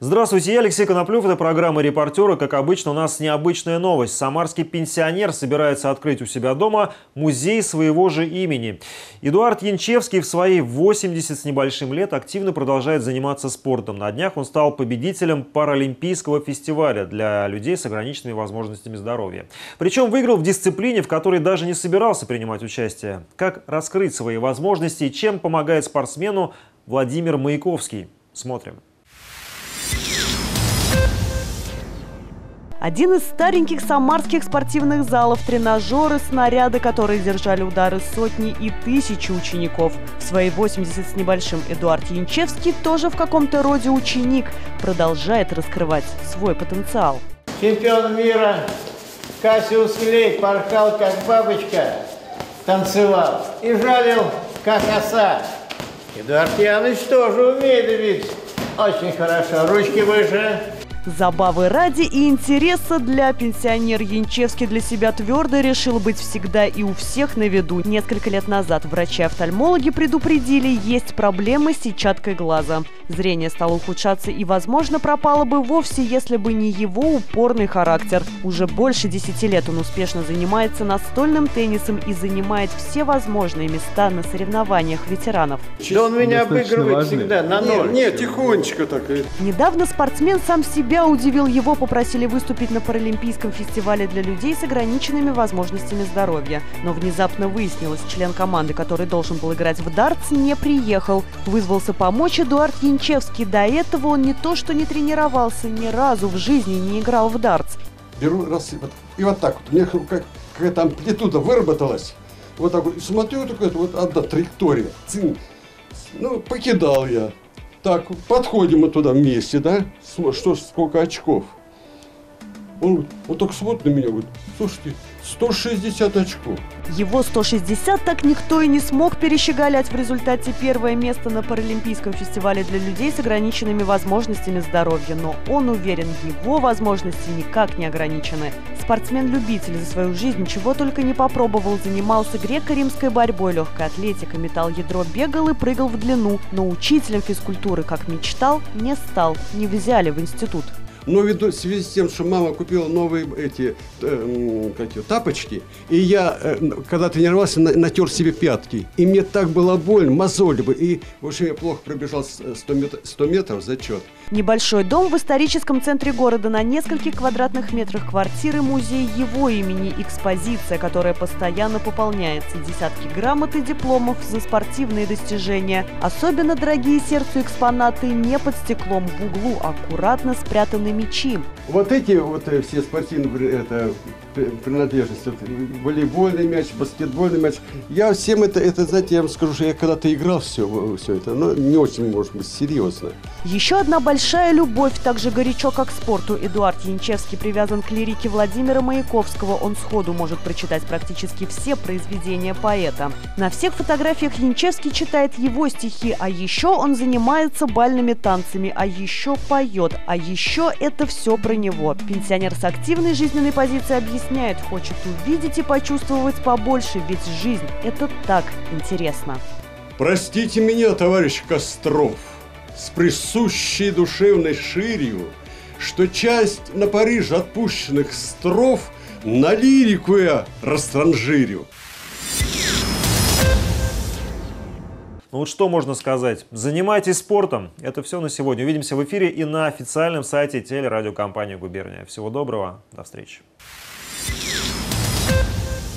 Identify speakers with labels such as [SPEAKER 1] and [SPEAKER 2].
[SPEAKER 1] Здравствуйте, я Алексей Коноплев. Это программа «Репортеры». Как обычно, у нас необычная новость. Самарский пенсионер собирается открыть у себя дома музей своего же имени. Эдуард Янчевский в свои 80 с небольшим лет активно продолжает заниматься спортом. На днях он стал победителем паралимпийского фестиваля для людей с ограниченными возможностями здоровья. Причем выиграл в дисциплине, в которой даже не собирался принимать участие. Как раскрыть свои возможности и чем помогает спортсмену Владимир Маяковский? Смотрим.
[SPEAKER 2] Один из стареньких самарских спортивных залов, тренажеры, снаряды, которые держали удары сотни и тысячи учеников. В свои 80 с небольшим Эдуард Янчевский тоже в каком-то роде ученик, продолжает раскрывать свой потенциал.
[SPEAKER 3] Чемпион мира Кассиус Клей порхал как бабочка, танцевал и жалил как оса. Эдуард Яныч тоже умеет двигаться очень хорошо, ручки выше.
[SPEAKER 2] Забавы ради и интереса для пенсионер Янчевский для себя твердо решил быть всегда и у всех на виду. Несколько лет назад врачи-офтальмологи предупредили, есть проблемы с сетчаткой глаза. Зрение стало ухудшаться и, возможно, пропало бы вовсе, если бы не его упорный характер. Уже больше 10 лет он успешно занимается настольным теннисом и занимает все возможные места на соревнованиях ветеранов.
[SPEAKER 3] Да он меня обыгрывает всегда на ноль.
[SPEAKER 4] Нет, тихонечко так.
[SPEAKER 2] Недавно спортсмен сам себя удивил, его попросили выступить на Паралимпийском фестивале для людей с ограниченными возможностями здоровья. Но внезапно выяснилось, член команды, который должен был играть в дартс, не приехал. Вызвался помочь Эдуард Янчевский. До этого он не то что не тренировался, ни разу в жизни не играл в дартс.
[SPEAKER 4] Беру раз и вот так вот. У меня какая-то амплитуда выработалась. Вот так вот. Смотрю, вот одна траектория. Ну, покидал я. Так, подходим мы туда вместе, да? Что, сколько очков? Он только смотрит на меня, говорит, слушайте, 160 очков.
[SPEAKER 2] Его 160 так никто и не смог перещеголять. В результате первое место на Паралимпийском фестивале для людей с ограниченными возможностями здоровья. Но он уверен, его возможности никак не ограничены. Спортсмен-любитель за свою жизнь чего только не попробовал. Занимался греко-римской борьбой, легкой атлетикой, метал ядро, бегал и прыгал в длину. Но учителем физкультуры, как мечтал, не стал. Не взяли в институт.
[SPEAKER 4] Но в связи с тем, что мама купила новые тапочки, и я, когда тренировался, натер себе пятки. И мне так было больно, мозоль бы. И, в общем, я плохо пробежал 100 метров, зачет.
[SPEAKER 2] Небольшой дом в историческом центре города, на нескольких квадратных метрах квартиры, музей его имени, экспозиция, которая постоянно пополняется, десятки грамот и дипломов за спортивные достижения. Особенно дорогие сердцу экспонаты не под стеклом, в углу аккуратно спрятаны мячи.
[SPEAKER 4] Вот эти вот все спортивные принадлежности, волейбольный мяч, баскетбольный мяч. Я всем это, знаете, я вам скажу, что я когда-то играл все это, но не очень, может быть, серьезно.
[SPEAKER 2] Еще одна большая любовь, так же горячо, как к спорту. Эдуард Янчевский привязан к лирике Владимира Маяковского. Он сходу может прочитать практически все произведения поэта. На всех фотографиях Янчевский читает его стихи, а еще он занимается бальными танцами, а еще поет, а еще это все про него. Пенсионер с активной жизненной позицией объясняет, хочет увидеть и почувствовать побольше, ведь жизнь – это так интересно.
[SPEAKER 4] Простите меня, товарищ Костров, с присущей душевной ширью, что часть на Париж отпущенных строф на лирику я растранжирю.
[SPEAKER 1] Ну вот что можно сказать? Занимайтесь спортом. Это все на сегодня. Увидимся в эфире и на официальном сайте телерадиокомпании «Губерния». Всего доброго. До встречи.